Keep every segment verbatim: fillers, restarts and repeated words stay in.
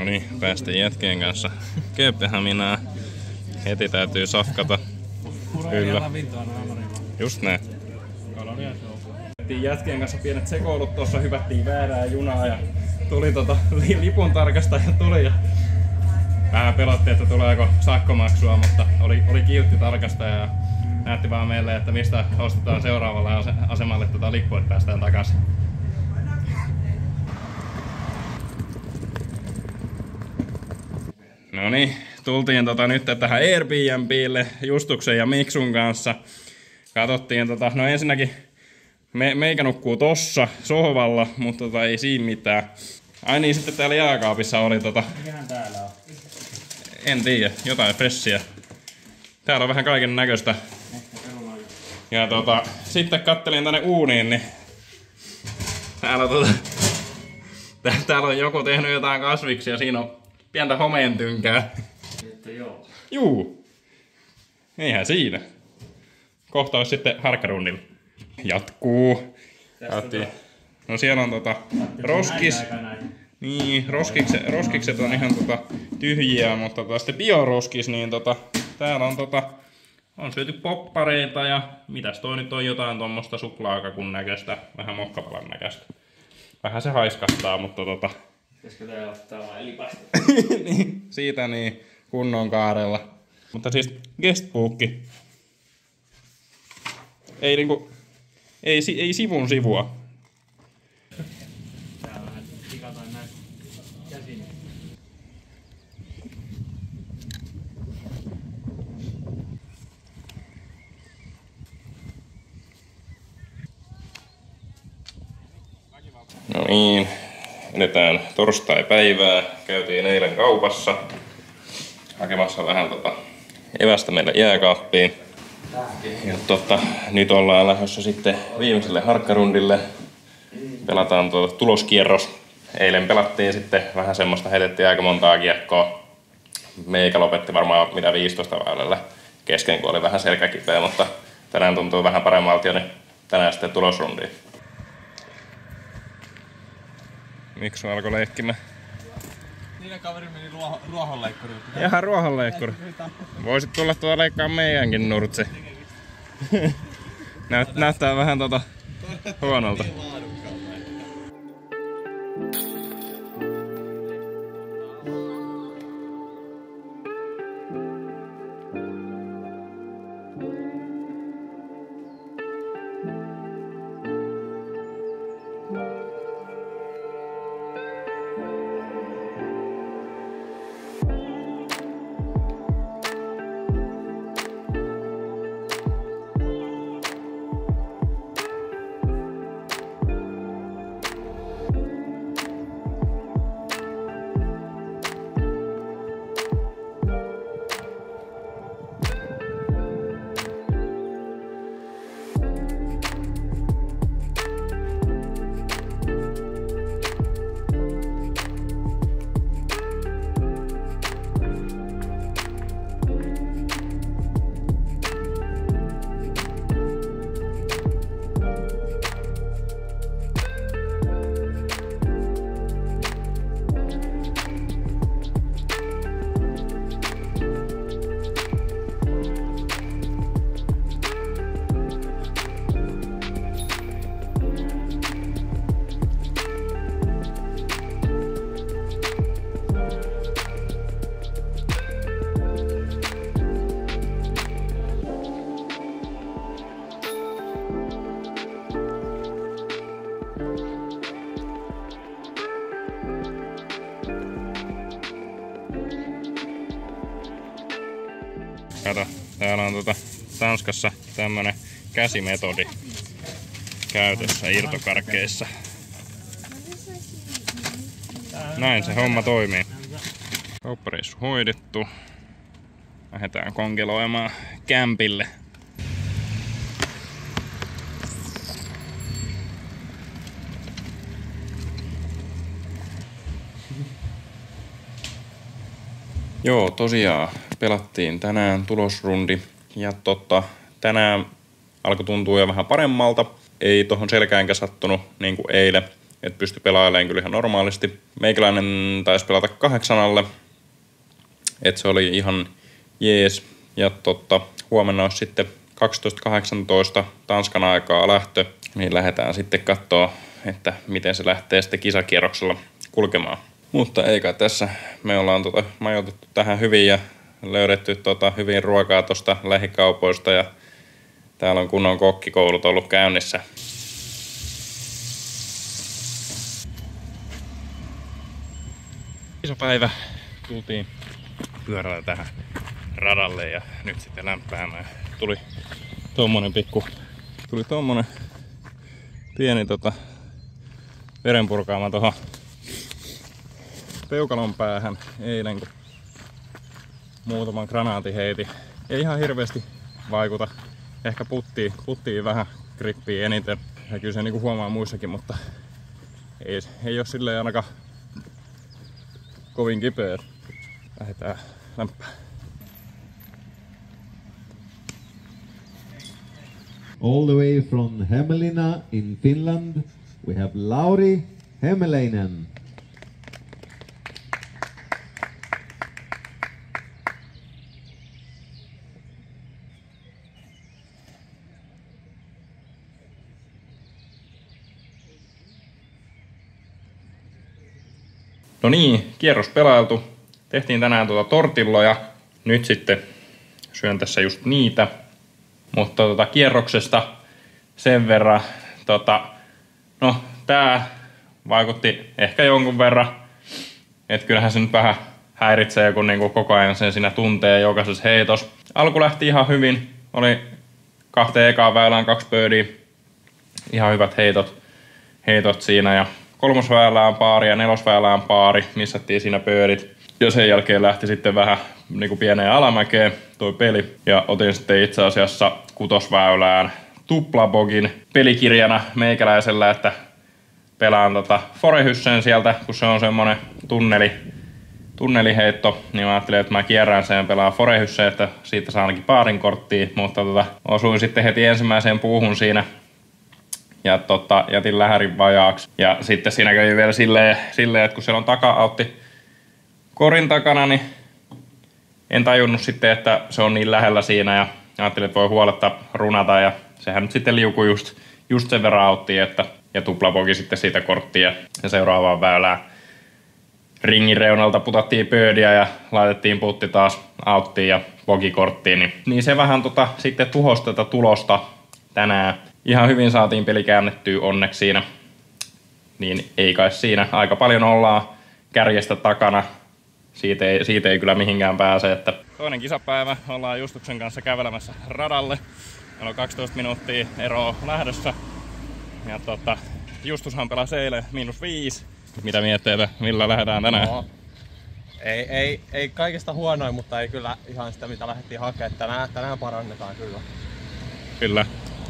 No niin, päästiin jätkien kanssa Kööpenhaminaan. Heti täytyy safkata. Kyllä. Just näin. Jätkien kanssa pienet sekoilut tuossa, hypättiin väärää junaa ja tuli tota lipun tarkastaja tuli ja vähän pelotti, että tuleeko sakkomaksua, mutta oli, oli kiltti tarkastaja ja näytti vaan meille, että mistä ostetaan seuraavalle asemalle tota lippua, että päästään takaisin. No niin, tultiin tota nyt tähän Airbnbille Justuksen ja Miksun kanssa. Katsottiin tota, no ensinnäkin me, meikä nukkuu tossa sohvalla, mutta tota ei siinä mitään. Ai niin, sitten täällä jääkaapissa oli tota... Mikähän täällä on? En tiedä, jotain fressiä. Täällä on vähän kaiken näköistä. Ja tota, sitten kattelin tänne uuniin, niin... Täällä tota... Täällä on joku tehnyt jotain kasviksia, siinä on pientä homeentynkää. Että joo. Juu. Eihän siinä. Kohta olisi sitten harkkarunnilla. Jatkuu. No siellä on tota roskis. Niin, roskikset, roskikset on ihan tota tyhjiä, mutta tota sitten bioroskis, niin tota täällä on tota on syöty poppareita ja mitäs toi nyt on, jotain tommosta suklaakakun näköistä, vähän mokkapalan näköistä. Vähän se haiskastaa, mutta tota... Pitäisikö täällä ottaa vaan elipaista? Niin, siitä niin kunnon kaarella. Mutta siis guestbookki. Ei niinku... Ei, ei sivun sivua. Täällä vähän tikataan näin käsin. No niin, edetään torstai-päivää. Käytiin eilen kaupassa hakemassa vähän tota evästä meille jääkaappiin. Ja tota, nyt ollaan lähdössä sitten viimeiselle harkkarundille. Pelataan tuota tuloskierros. Eilen pelattiin sitten vähän semmoista, heitettiin aika montaa kiekkoa. Meikä lopetti varmaan mitä viisitoista väylällä kesken, kun oli vähän selkäkipeä, mutta tänään tuntuu vähän paremmalta jo, niin tänään sitten tulosrundiin. Miksu alkoi leikkimään? Niiden kaveri meni ruohon, ruohonleikkuriin. Jaha, ruohonleikkuri. Voisit tulla tuoda leikkaa meidänkin nurtsi. Näyt, näyttää vähän tota huonolta. Kato, täällä on tota Tanskassa tämmönen käsimetodi käytössä irtokarkkeissa. Näin se homma toimii. Kauppareissu hoidettu. Lähdetään konkeloimaan kämpille. Joo, tosiaan pelattiin tänään tulosrundi ja totta, tänään alkoi tuntua jo vähän paremmalta. Ei tohon selkäänkään sattunut niin kuin eilen. että pystyi pelailemaan kyllä ihan normaalisti. Meikäläinen taisi pelata kahdeksan alle, että se oli ihan jees. Ja totta, huomenna olisi sitten kaksitoista kahdeksantoista Tanskan aikaa lähtö, niin lähdetään sitten katsoa, että miten se lähtee sitten kisakierroksella kulkemaan. Mutta eikä tässä, me ollaan tota majoitettu tähän hyvin ja löydetty tota hyvin ruokaa tuosta lähikaupoista ja täällä on kunnon kokkikoulut ollut käynnissä. Iso päivä, tultiin pyörällä tähän radalle ja nyt sitten lämpäämään. Tuli tommonen pikku, tuli tommonen pieni tota verenpurkaama tohon peukalon päähän eilen, kun muutaman granaatin heiti. Ei ihan hirveästi vaikuta. Ehkä puttii, puttii vähän grippii eniten. Ja kyllä se niinku huomaa muissakin, mutta ei, ei oo silleen ainakaan kovin kipeä. Lähdetään lämpää. All the way from Hämeenlinna in Finland, we have Lauri Hämäläinen. No niin, kierros pelailtu. Tehtiin tänään tuota tortilloja. Nyt sitten syön tässä just niitä. Mutta tuota kierroksesta sen verran, tota, no tää vaikutti ehkä jonkun verran. Et kyllähän se nyt vähän häiritsee, kun niinku koko ajan sen siinä tuntee jokaisessa heitos. Alku lähti ihan hyvin. Oli kahteen ekaan väylään kaksi birdiä. Ihan hyvät heitot, heitot siinä. Ja kolmosväylään paari ja nelosväylään paari. Missattiin siinä birdit. Ja sen jälkeen lähti sitten vähän niinku pieneen alamäkeen toi peli. Ja otin sitten itse asiassa kutosväylään tuplabogin pelikirjana meikäläisellä, että pelaan tota Forehyssen sieltä, kun se on semmonen tunneli, tunneliheitto, niin mä ajattelin, että mä kierrän sen ja pelaan Forehyssen, että siitä saa ainakin paarin korttia, mutta tota, osuin sitten heti ensimmäiseen puuhun siinä ja tota, jätin lähärin vajaaksi. Ja sitten siinä kävi vielä silleen, silleen että kun siellä on taka-autti korin takana, niin en tajunnut sitten, että se on niin lähellä siinä ja ajattelin, että voi huoletta runata ja sehän nyt sitten liukui just, just sen verran auttiin, että ja tuplabogi sitten siitä korttia ja seuraavaan väylään ringin reunalta putattiin pöydiä ja laitettiin putti taas auttiin ja bogikorttiin, niin, niin se vähän tota, sitten tuhosi tätä tulosta tänään. Ihan hyvin saatiin peli käännettyä onneksi siinä, niin ei kai siinä. Aika paljon ollaan kärjestä takana. Siitä ei, siitä ei kyllä mihinkään pääse. Että toinen kisapäivä, ollaan Justuksen kanssa kävelemässä radalle. Meillä on kaksitoista minuuttia eroa lähdössä. Ja tota, Justushan pelasi eilen miinus viisi. Mitä mietteitä, millä lähdetään tänään? No, ei, ei, ei kaikista huonoin, mutta ei kyllä ihan sitä mitä lähdettiin hakemaan. Tänään, tänään parannetaan kyllä. Kyllä.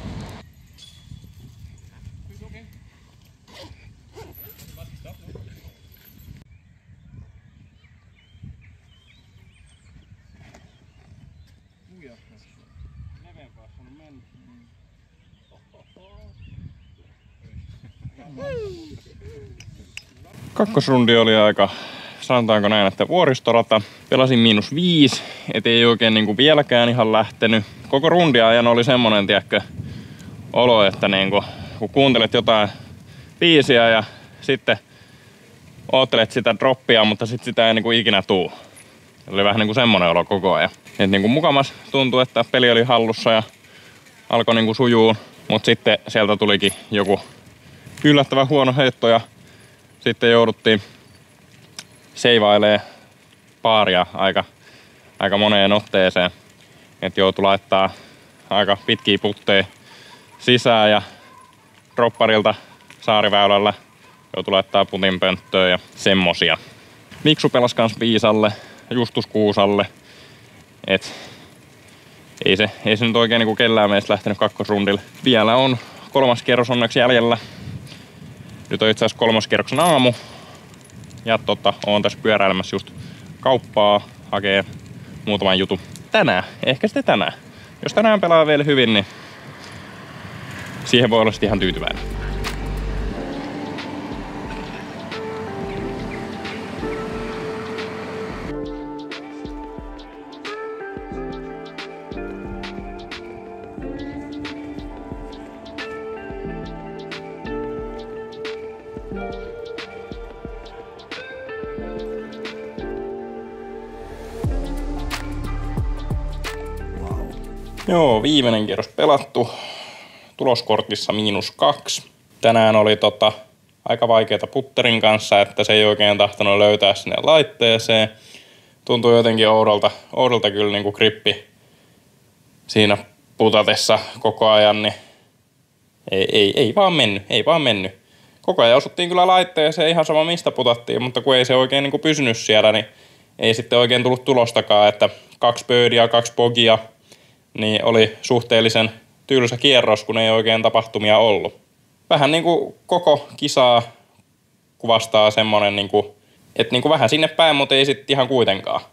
Kakkosrundi oli aika, sanotaanko näin, että vuoristorata. Pelasin miinus viisi, et ei oikein niinku vieläkään ihan lähtenyt. Koko rundiajan oli semmonen, tiedätkö, olo, että niinku, kun kuuntelet jotain biisiä ja sitten oottelet sitä droppia, mutta sit sitä ei niinku ikinä tuu. Oli vähän niinku semmonen olo koko ajan. Et niinku mukamas tuntui, että peli oli hallussa ja alkoi niinku sujuu, mut sitten sieltä tulikin joku yllättävän huono heitto ja sitten jouduttiin seivailemaan paaria aika, aika moneen otteeseen. Et joutui laittaa aika pitkiä putteja sisään ja dropparilta saariväylällä joutui laittaa putinpönttöön ja semmosia. Miksu pelasi kans viisalle, Justus kuusalle. Et ei se, ei se nyt oikein niinku kellään meistä lähtenyt kakkosrundille. Vielä on kolmas kierros onneksi jäljellä. Nyt on itse asiassa kolmoskierroksen aamu. Ja tota, oon tässä pyöräilemässä just kauppaa, hakee muutaman jutun. Tänään, ehkä sitten tänään. Jos tänään pelaa vielä hyvin, niin siihen voi olla sitten ihan tyytyväinen. Joo, viimeinen kierros pelattu. Tuloskortissa miinus kaksi. Tänään oli tota, aika vaikeata putterin kanssa, että se ei oikein tahtonut löytää sinne laitteeseen. Tuntuu jotenkin oudolta, oudolta kyllä niin kuin grippi siinä putatessa koko ajan, niin ei, ei, ei vaan mennyt, ei vaan mennyt. Koko ajan osuttiin kyllä laitteeseen ihan sama mistä putattiin, mutta kun ei se oikein niin kuin pysynyt siellä, niin ei sitten oikein tullut tulostakaan, että kaksi birdia, kaksi bogia, niin oli suhteellisen tylsä kierros, kun ei oikein tapahtumia ollut. Vähän niin kuin koko kisaa kuvastaa semmonen, niin kuin, että niin kuin vähän sinne päin, mutta ei sitten ihan kuitenkaan.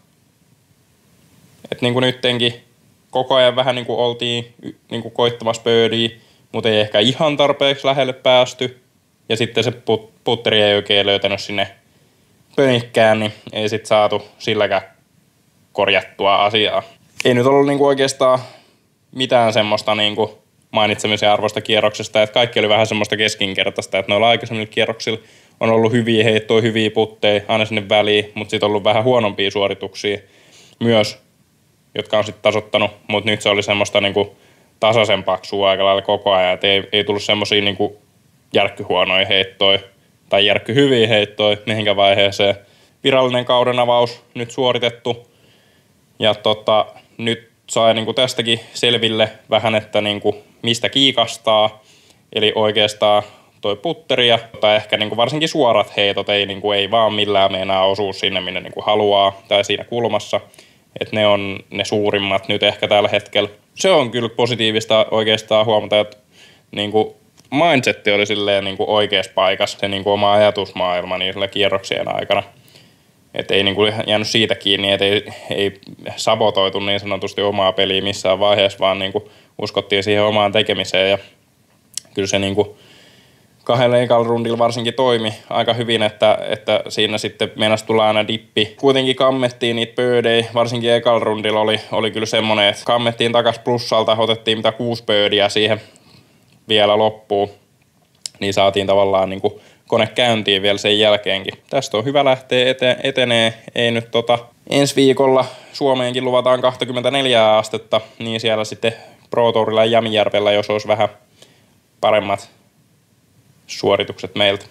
Että niin kuin nyttenkin koko ajan vähän niin kuin oltiin niin kuin koittamassa birdia, mutta ei ehkä ihan tarpeeksi lähelle päästy. Ja sitten se put- putteri ei oikein löytänyt sinne pönikkään, niin ei sitten saatu silläkään korjattua asiaa. Ei nyt ollut niinku oikeastaan mitään semmoista niinku mainitsemisen arvoista kierroksesta, että kaikki oli vähän semmoista keskinkertaista, että noilla aikaisemmilla kierroksilla on ollut hyviä heittoja, hyviä putteja aina sinne väliin, mutta sitten on ollut vähän huonompia suorituksia myös, jotka on sitten tasoittanut, mutta nyt se oli semmoista niinku tasaisen paksua aika lailla koko ajan, että ei, ei tullut semmoisia niinku järkkyhuonoja heittoja tai järkkyhyviä heittoja mihinkä vaiheeseen. Virallinen kauden avaus nyt suoritettu ja tota, nyt sai niinku tästäkin selville vähän, että niinku mistä kiikastaa. Eli oikeastaan toi putteri ja tai ehkä niinku varsinkin suorat heitot ei, niinku, ei vaan millään meinaa osua sinne, minne niinku haluaa tai siinä kulmassa. Että ne on ne suurimmat nyt ehkä tällä hetkellä. Se on kyllä positiivista oikeastaan huomata, että niinku mindsetti oli silleen niinku oikeassa paikassa, se niinku oma ajatusmaailma niin sillä kierroksien aikana. Että ei niinku jäänyt siitä kiinni, että ei, ei sabotoitu niin sanotusti omaa peliä missään vaiheessa, vaan niinku uskottiin siihen omaan tekemiseen. Ja kyllä se niinku kahdella ekalla rundilla varsinkin toimi aika hyvin, että, että siinä sitten meinasi tulla aina dippi. Kuitenkin kammettiin niitä birdejä, varsinkin ekalla rundilla oli, oli kyllä semmoinen, että kammettiin takas plussalta, otettiin mitä kuusi birdia siihen vielä loppuun, niin saatiin tavallaan niin kuin kone käyntiin vielä sen jälkeenkin. Tästä on hyvä lähteä ete- etenee. Ei nyt tota, ensi viikolla Suomeenkin luvataan kaksikymmentäneljä astetta, niin siellä sitten Pro Tourilla ja Jämijärvellä, jos olisi vähän paremmat suoritukset meiltä.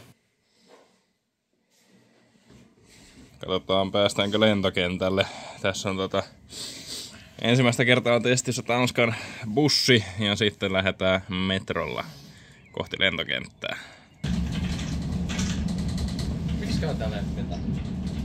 Katsotaan päästäänkö lentokentälle. Tässä on tota ensimmäistä kertaa testissä Tanskan bussi ja sitten lähdetään metrolla kohti lentokenttää. Miksiköhän tää lentää?